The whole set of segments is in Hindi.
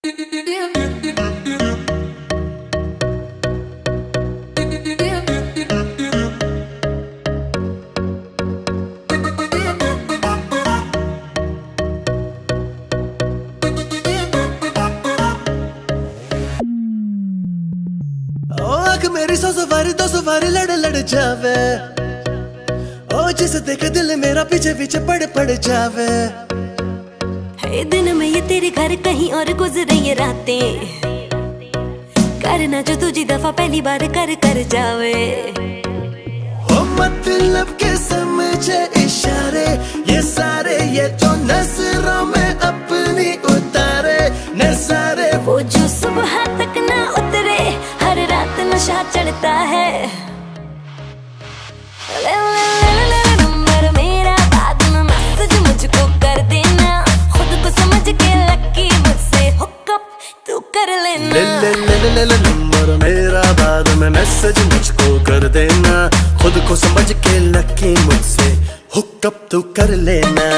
मेरी सौ सवारी दो सवारी लड़ जावे, ओ जिसे देखे दिल मेरा पीछे पीछे पड़ जावे। है दिन में ये तेरे घर कहीं और गुजरे ये रातें, करना जो तुझी दफा पहली बार कर जावे। ओ मतलब के समझे इशारे ये सारे, ये जो नजरों में अपनी उतारे नजारे, वो जो सुबह तक ना उतरे हर रात नशा चढ़ता है। नंबर मेरा बाद में मैसेज मुझको कर देना, खुद को समझ के लकी मुझसे हुकअप तू कर लेना। नंबर मेरा बाद में मैसेज मुझको कर देना, खुद को समझ के लकी मुझसे हुकअप तू कर लेना।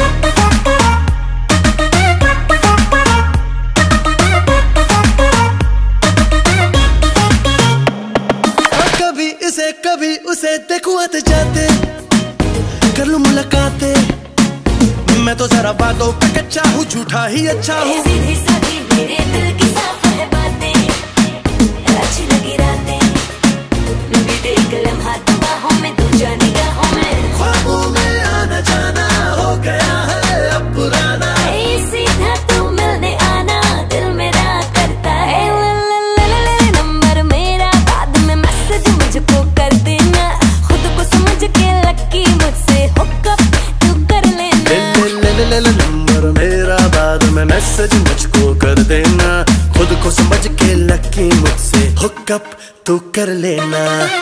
कभी उसे देखूं आते जाते, कर लूं मुलाकातें। मैं तो जरा बातों का कच्चा हूँ, झूठा ही अच्छा हूँ। सीधी सादी मेरे दिल की साफ है बातें, अच्छी लगी रातें, बीते एक लम्हा तो बाहों में तू जाने गाहों में। ख्वाबों में आना जाना हो गया है अब पुराना, सीधा तू मिलने आना दिल मेरा करता है। नंबर मेरा बाद में मैसेज मुझको कर देना, खुद को समझ के लकी मुझसे हुकअप तू कर लेना। नंबर मेरा बाद में मैसेज मुझको कर देना, खुद को समझ के लकी मुझसे हुकअप तू कर लेना।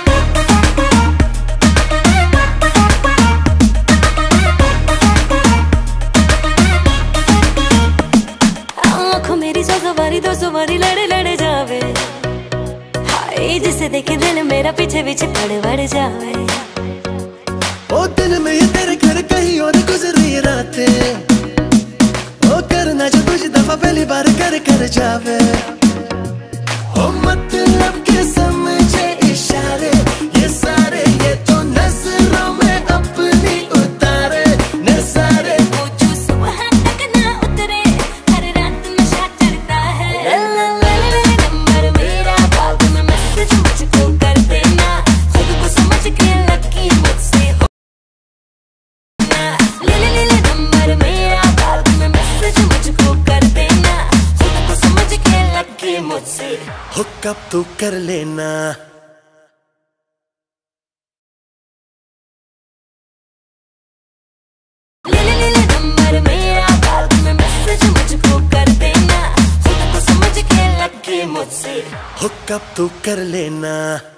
आँखों मेरी सौ सवारी दो सवारी लड़ जावे, हाय जिसे देखे दिल मेरा पीछे पीछे पड़ जावे। ओ दिन में ये तेरे घर कहीं और गुजरी रातें, ओ करना जो तुझे दफा पहली बार कर जावे। ओ मतलब के समझे इशारे ये सारे, ये तो नजरों में अपनी उतारे नजारे, वो जो सुबह तक ना उतरे हर रात नशा चढ़ता है। नंबर मेरा बाद में मैसेज मुझको कर देना, खुद को समझ के लकी मुझसे नंबर मेरा बाद में मैसेज मुझको कर देना, खुद को समझ के लकी मुझसे हुकअप तू कर लेना। नंबर मेरा बाद में मैसेज मुझको कर देना, खुद को समझ के लकी मुझसे हुकअप तू कर लेना।